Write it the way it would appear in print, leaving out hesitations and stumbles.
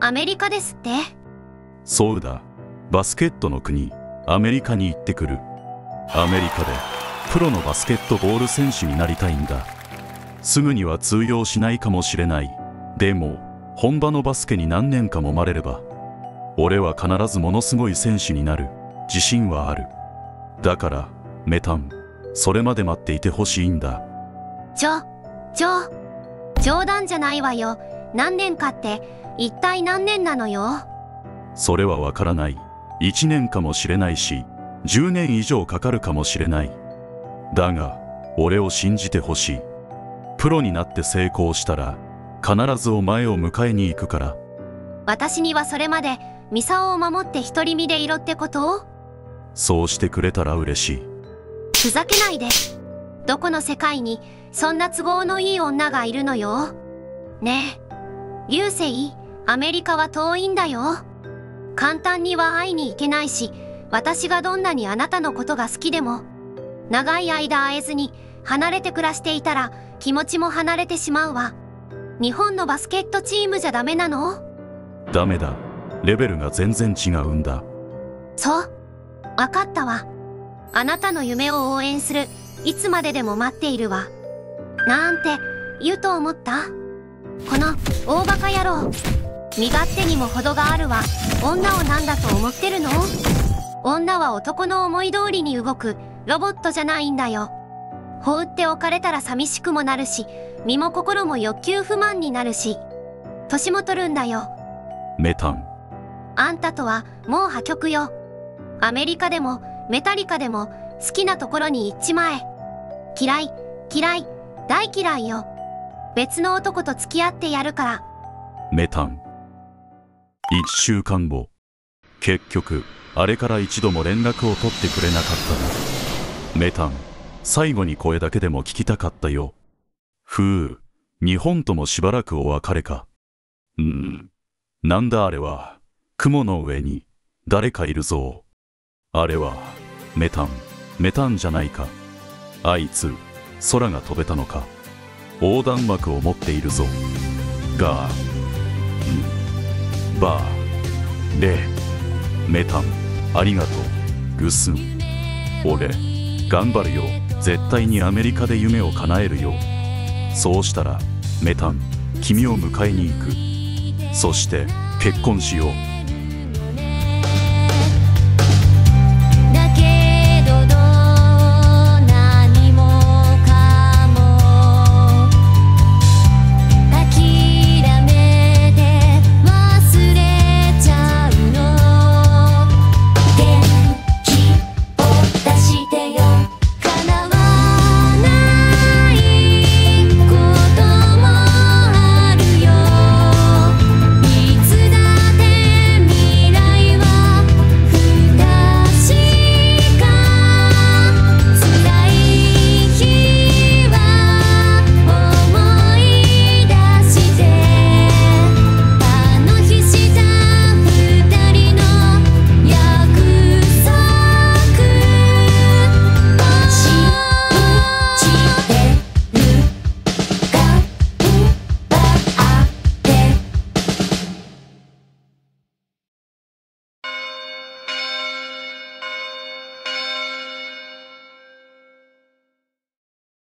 アメリカですって？ そうだ。バスケットの国、アメリカに行ってくる。アメリカでプロのバスケットボール選手になりたいんだ。すぐには通用しないかもしれない。でも本場のバスケに何年かもまれれば、俺は必ずものすごい選手になる自信はある。だからメタン、それまで待っていてほしいんだ。 冗談じゃないわよ。何年かって一体何年なのよ。 それはわからない。1年かもしれないし、10年以上かかるかもしれない。だが俺を信じてほしい。プロになって成功したら必ずお前を迎えに行くから。 私にはそれまでミサオを守って独り身でいろってこと？ そうしてくれたら嬉しい。 ふざけないで。どこの世界にそんな都合のいい女がいるのよ。ねえ流星、アメリカは遠いんだよ。簡単には会いに行けないし、私がどんなにあなたのことが好きでも、長い間会えずに離れて暮らしていたら気持ちも離れてしまうわ。日本のバスケットチームじゃダメなの？ ダメだ。レベルが全然違うんだ。 そう、わかったわ。あなたの夢を応援する。いつまででも待っているわ。なんて言うと思った？この大バカ野郎。身勝手にも程があるわ。女を何だと思ってるの？女は男の思い通りに動くロボットじゃないんだよ。放っておかれたら寂しくもなるし、身も心も欲求不満になるし、年も取るんだよ。 メタン、 あんたとはもう破局よ。アメリカでもメタリカでも好きなところに行っちまえ。嫌い、大嫌いよ。別の男と付き合ってやるから。 メタン。1週間後、結局あれから一度も連絡を取ってくれなかったの。メタン、最後に声だけでも聞きたかったよ。日本ともしばらくお別れか。なんだあれは。雲の上に誰かいるぞ。あれはメタンじゃないか。あいつ空が飛べたのか。横断幕を持っているぞ。バーレメタン、ありがとう。グスン、俺頑張るよ。絶対にアメリカで夢を叶えるよ。そうしたらメタン、君を迎えに行く。そして結婚しよう。